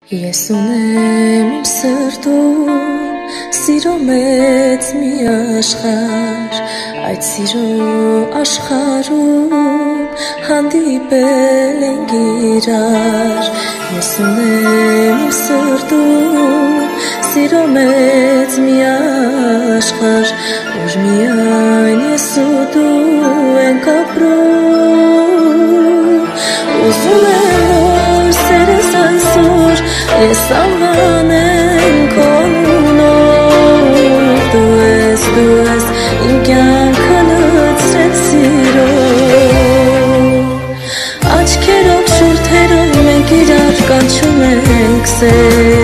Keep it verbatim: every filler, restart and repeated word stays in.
Ես ունեմ իմ սրտում սիրո մեծ մի աշխարհ, այդ սիրո աշխարհում հանդիպել ենք իրար։ Ես ունեմ իմ սրտում սիրո մեծ մի աշխարհ, որ միայն ես ու դու ենք ապրում։ Ուզում եմ որ սերս այսօր ես անվանեմ քո անունով, դու ես, դու ես իմ կյանքը լցրել սիրով, աչքերով շուրթերով մենք իրար կանչում ենք սեր։